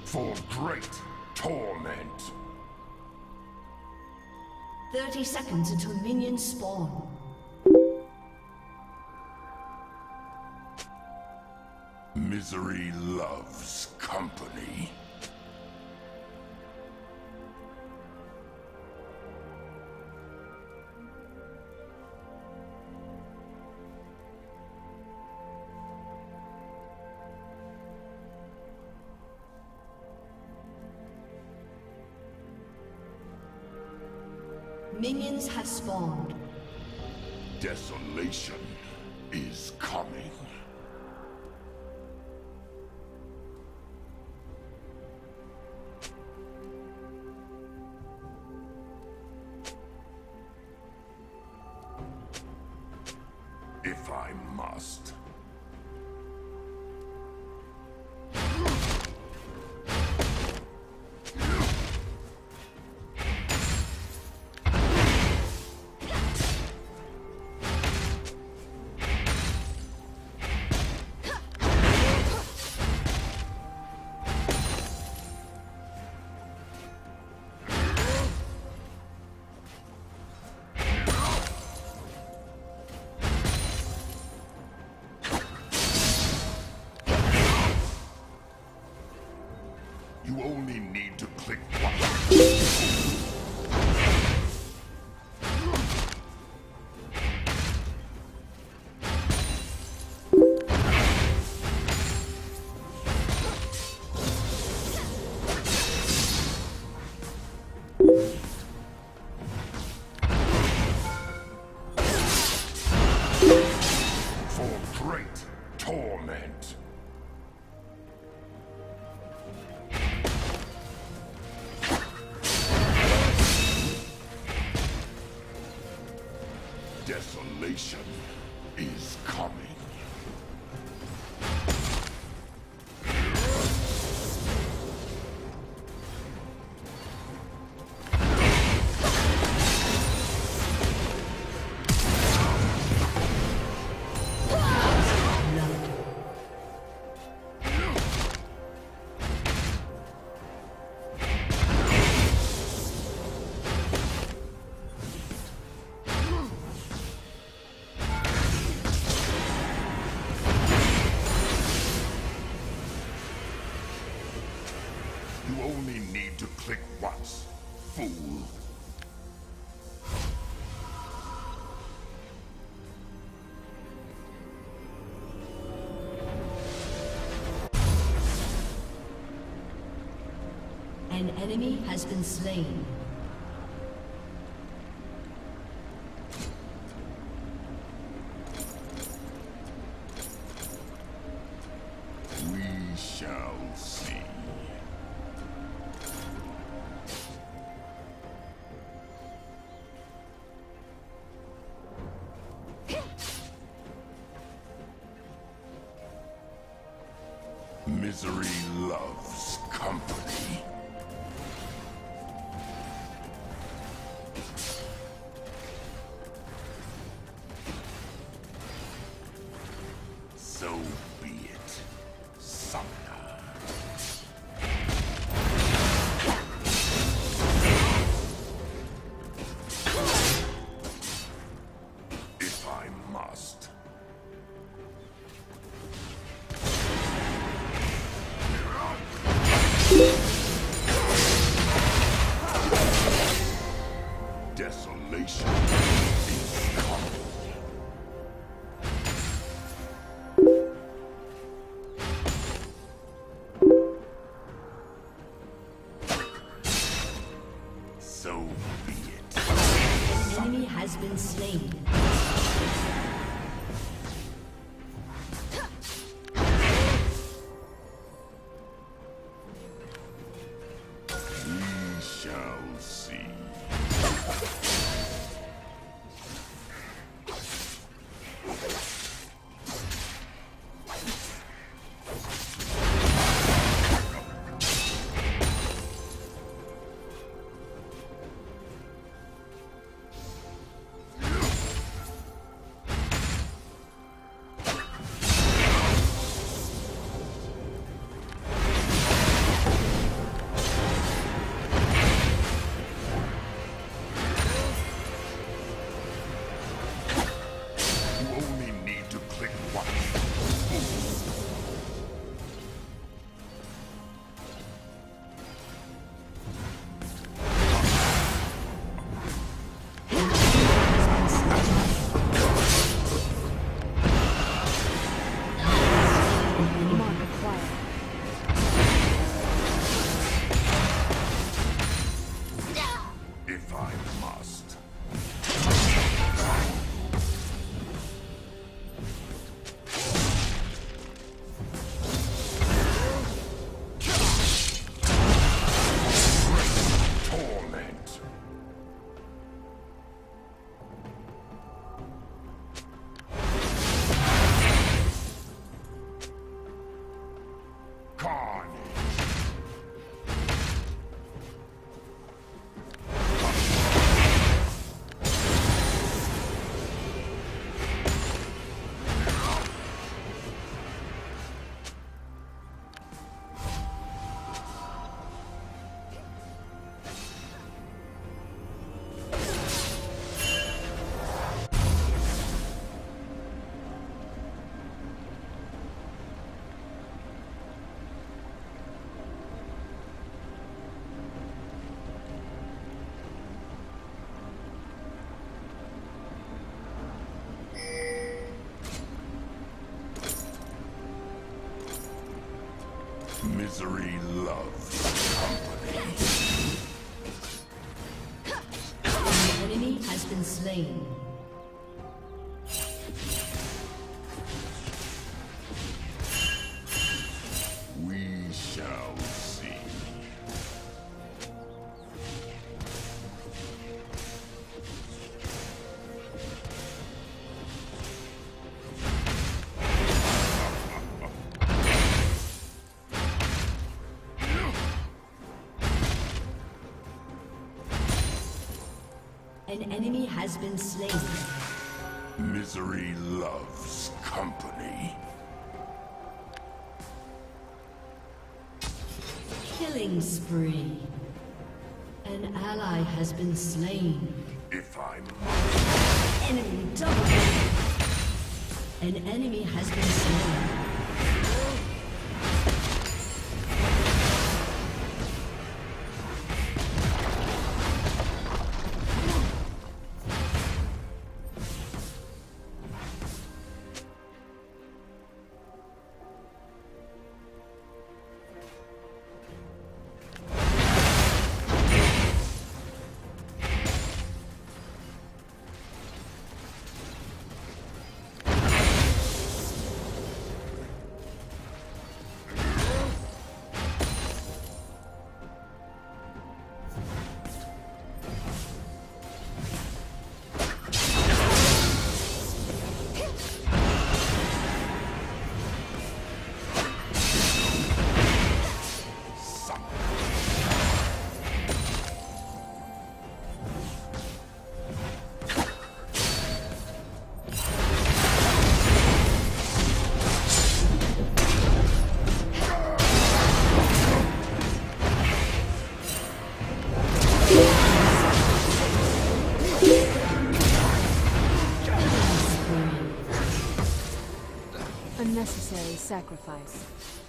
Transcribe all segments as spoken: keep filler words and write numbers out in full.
For great torment. thirty seconds until minions spawn. Misery loves company. Minions have spawned. Desolation is coming. If I must. You only need to click once. For great torment. Desolation is coming. You only need to click once, fool. An enemy has been slain. We shall see. Misery loves company. So be it, Summoner. If I must. Desolation is coming. So be it. An enemy has been slain. We shall see. I must. Torment. Carnage. Misery loves company. An enemy has been slain. We shall see. An enemy has been slain. Misery loves company. Killing spree. An ally has been slain. If I must. Enemy double kill. An enemy has been slain. Unnecessary sacrifice.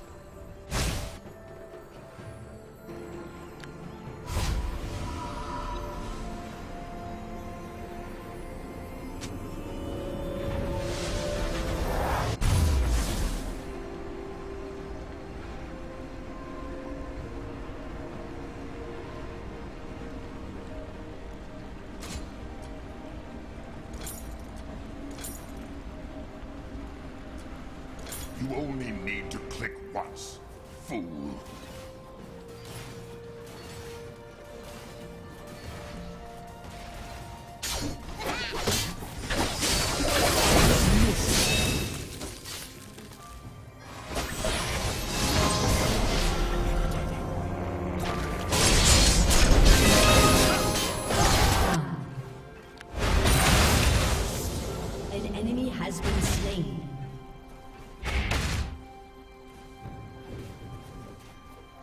You only need to click once, fool. An enemy has been slain.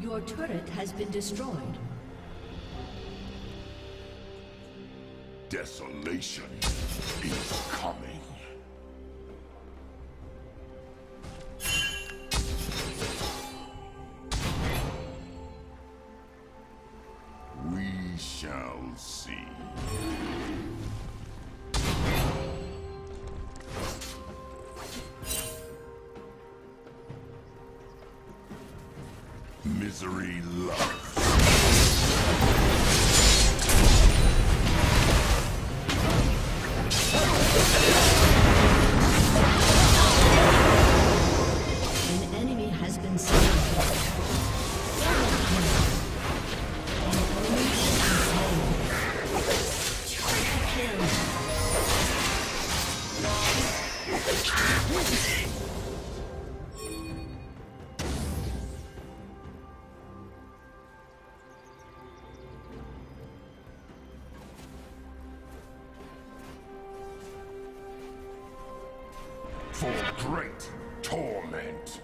Your turret has been destroyed. Desolation is coming. We shall see. Misery loves. An enemy has been slain. An enemy has been slain. Triple kill. For great torment.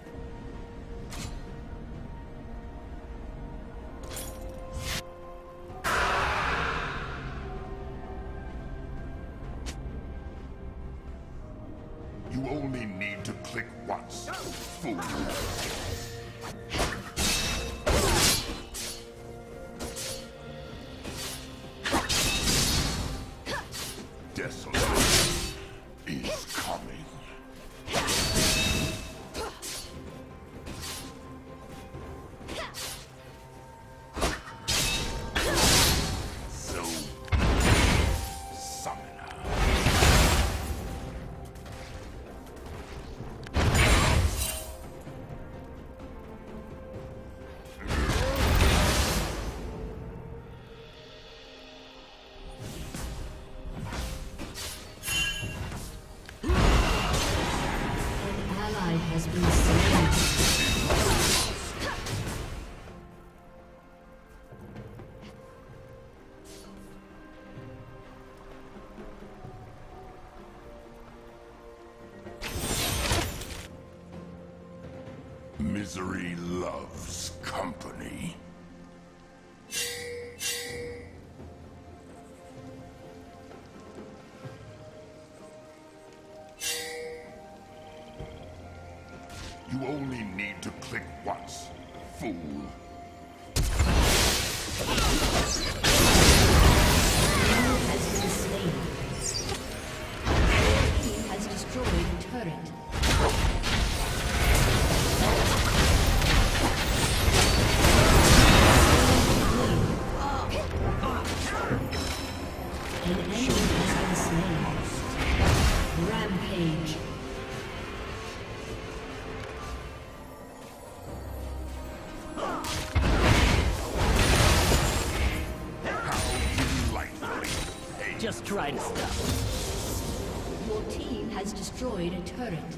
You only need to click once, fool. Desolation is coming. So, summoner. Has been slain. Misery loves company. You only need to click once, fool. Has been slain. He has destroyed a turret. An enemy has been slain. Rampage. Just try to stop. Your team has destroyed a turret.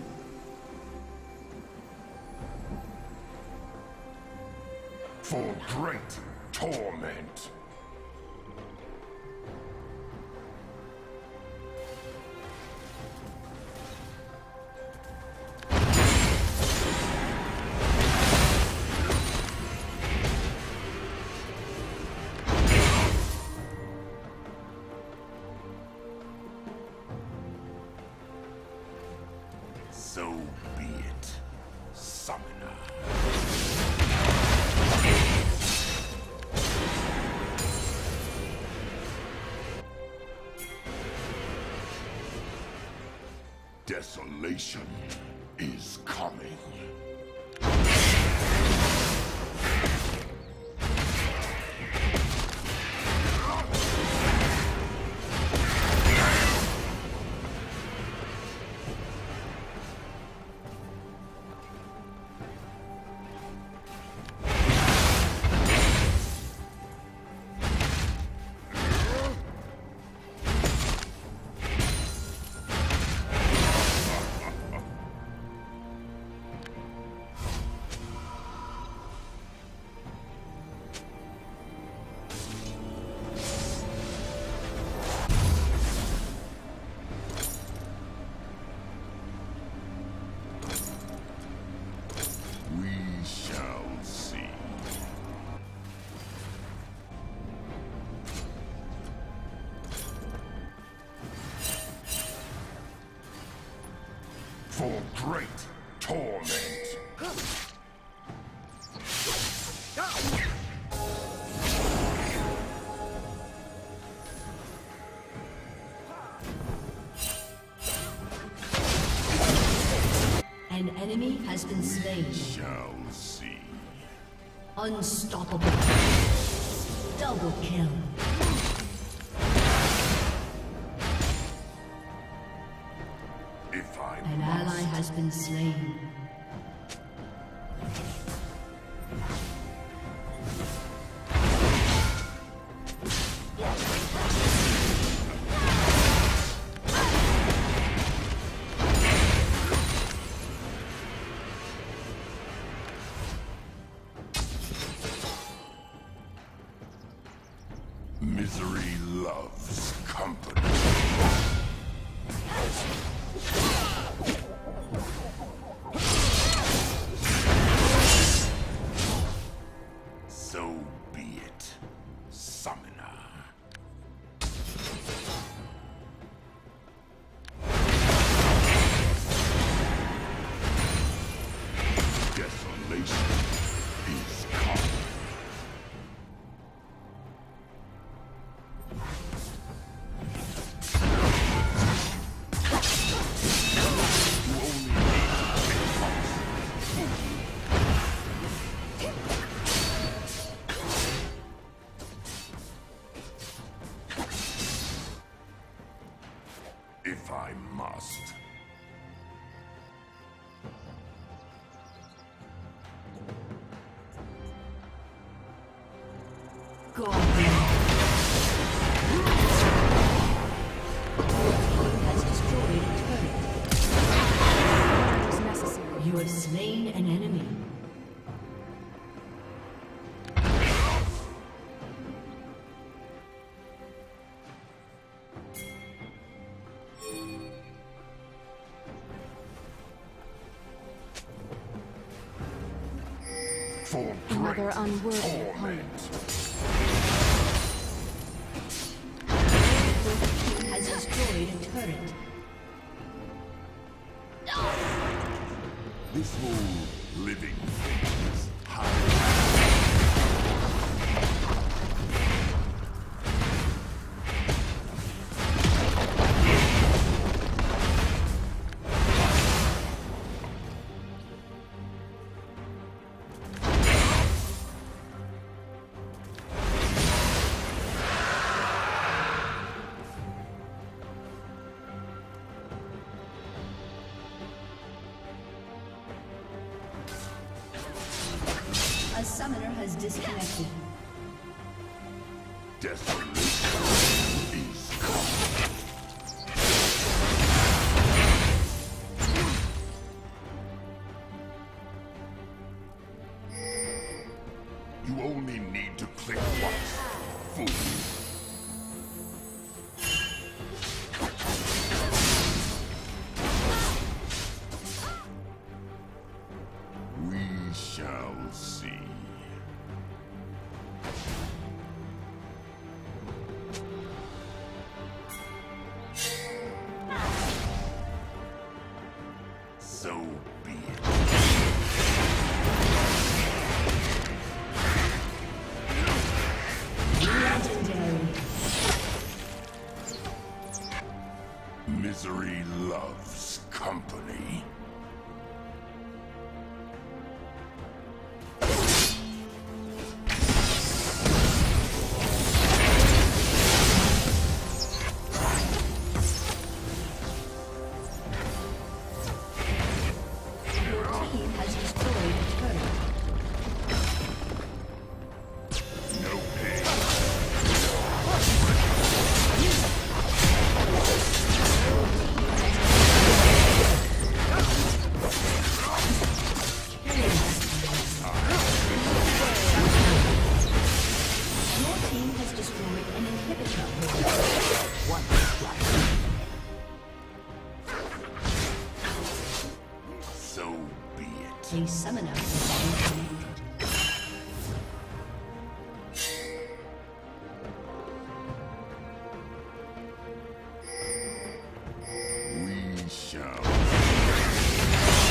For great torment. So be it, summoner. Desolation is coming. great torment. An enemy has been slain. Shall see. Unstoppable. Double kill. If I An must. ally has been slain. Misery loves company. So be it, Summoner. Desolation is coming. If I must. God. Has destroyed a turret. Is necessary. You have slain an enemy. For Another great unworthy torment. opponent. Has destroyed a turret. This whole living thing is high. A summoner has disconnected. Desolation is coming. You only need to click once, fool. We shall see. So be it. Legendary. Misery loves company. Your team has destroyed a turret. No pain. Your team has destroyed an inhibitor. One So be it. A summoner has been connected. We shall.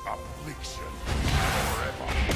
affliction forever.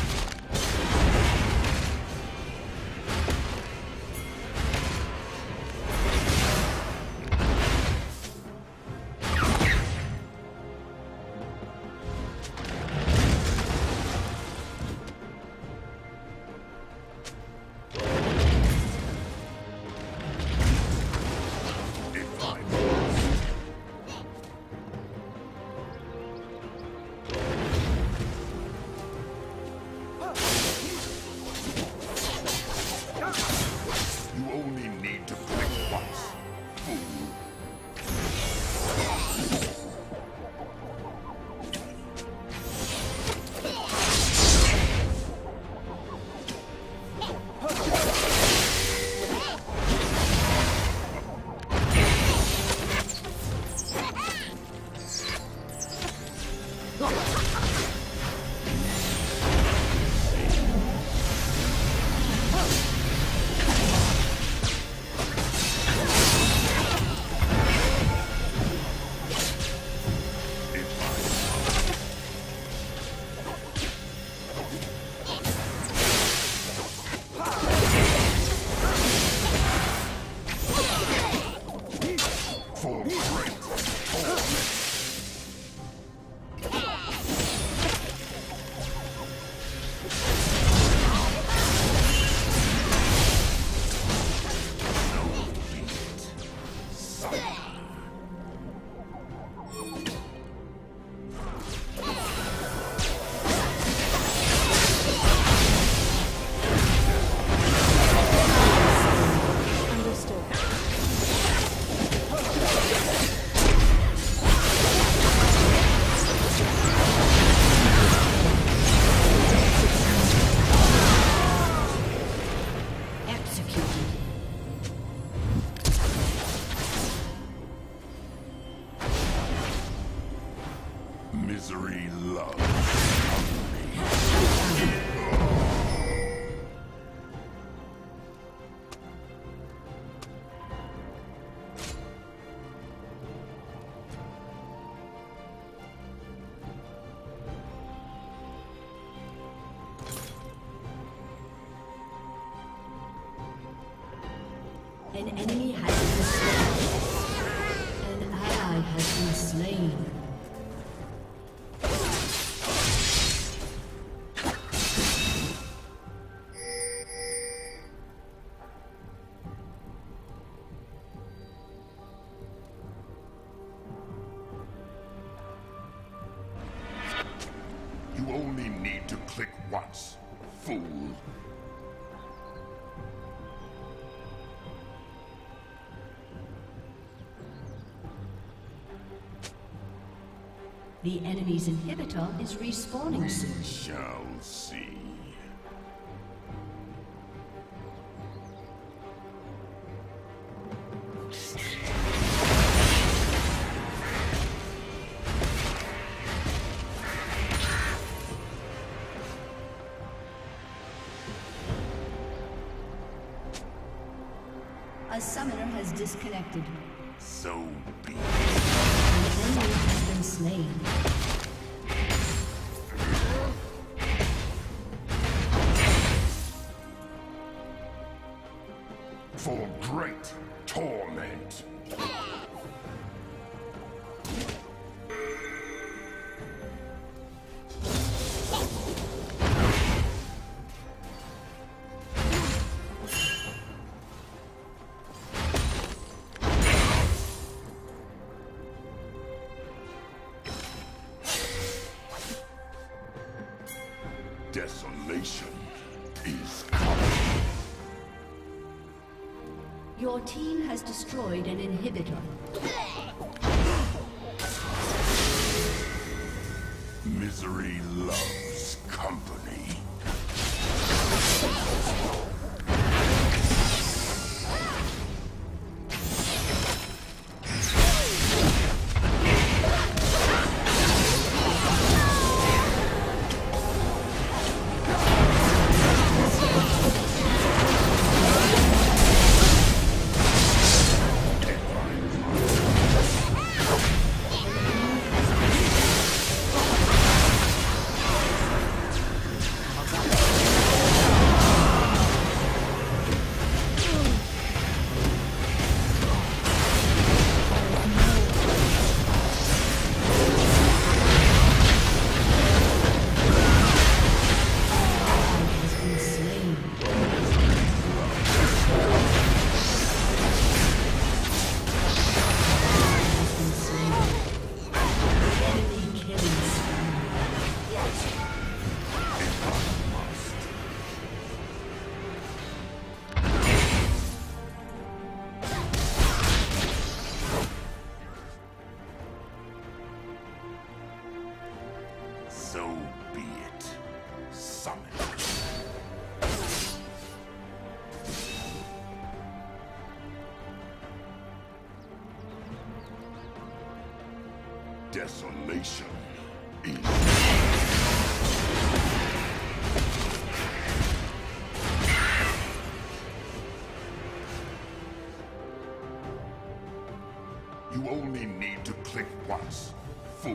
Misery loves An enemy has been slain. An ally has been slain. You only need to click once, fool. The enemy's inhibitor is respawning We soon. shall see. A summoner has disconnected. So be it. An enemy has been slain. For great torment. Desolation is coming. Your team has destroyed an inhibitor. Misery loves company. Desolation is... You only need to click once, fool.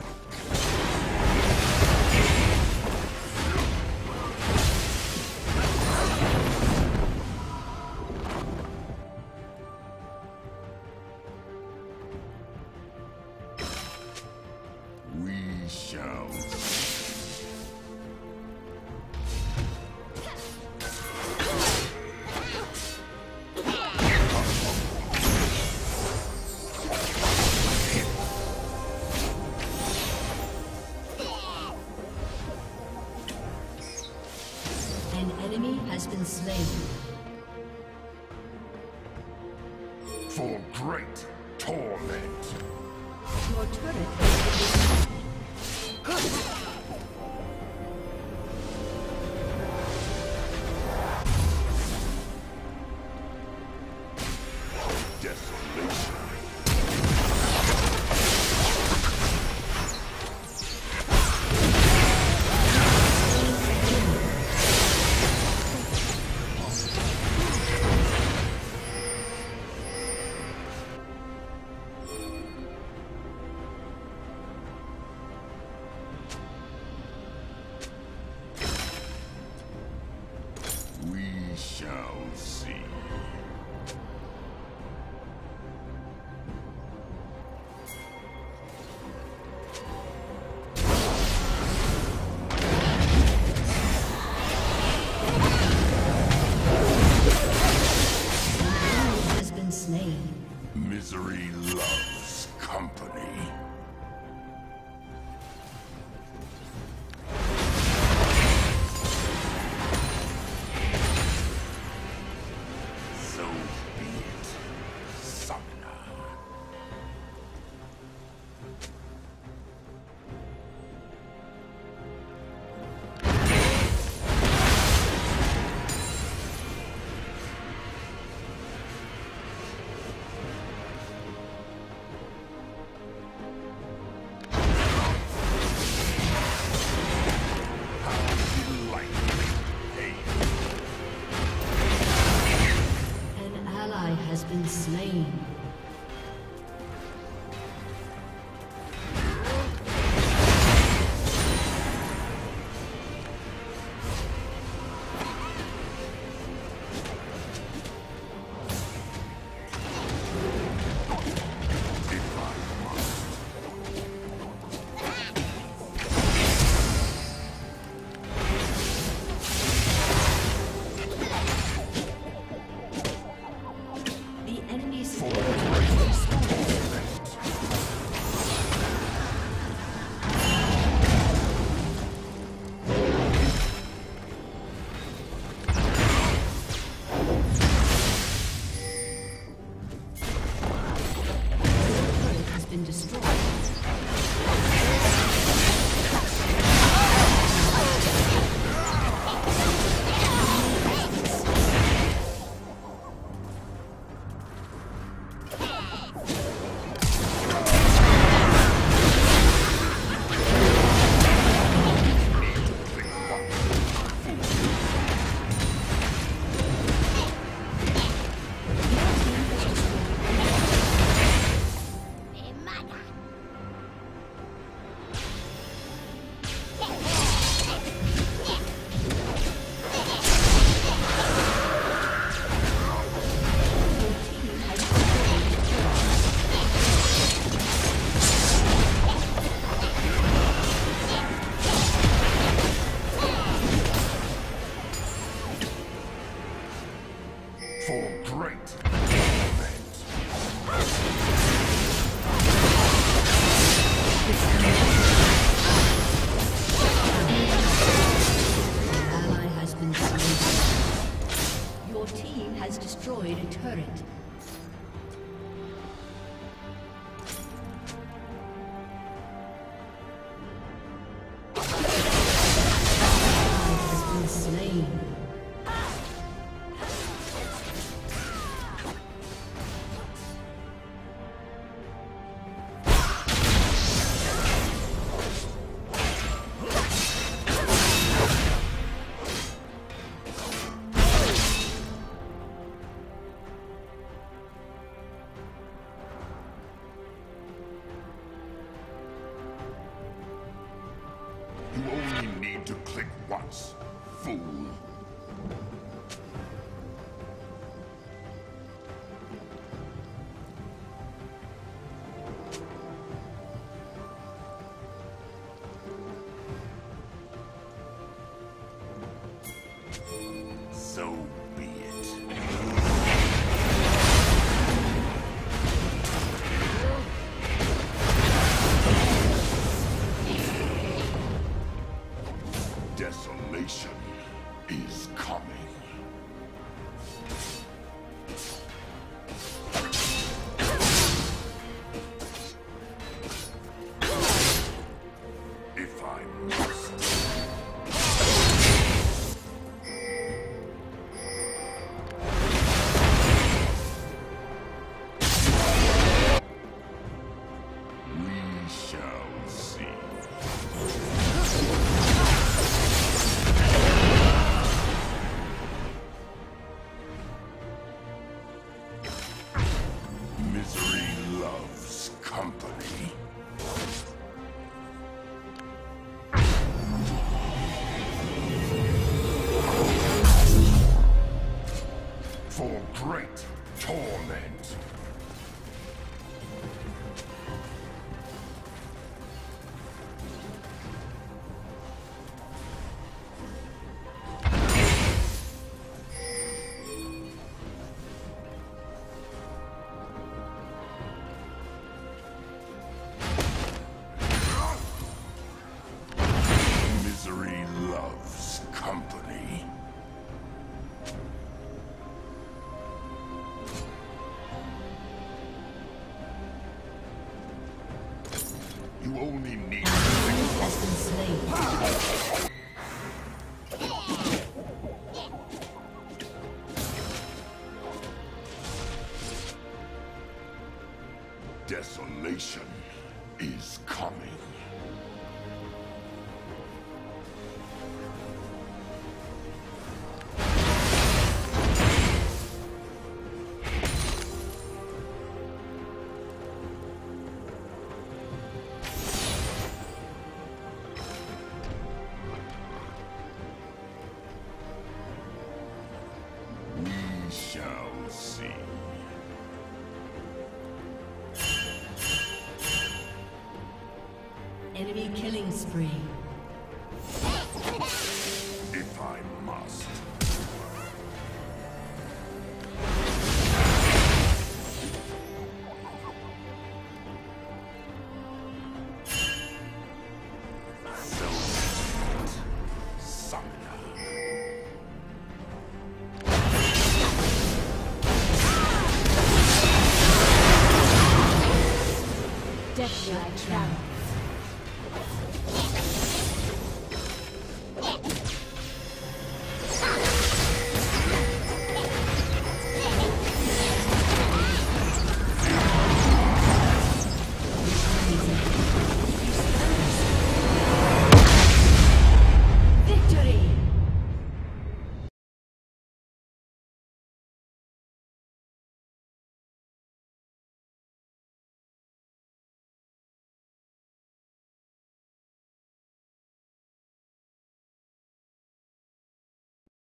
We shall see. An enemy has been slain. For great torment. Your turret has been Desolation. to click once, fool. So be it. Desolation is coming. If I must. We shall see. Misery loves company. For great torment. Misery loves company. You only need to think Has been slain. desolation is coming. We shall see. Enemy killing spree. If I must. So, summoner. Death Shot down.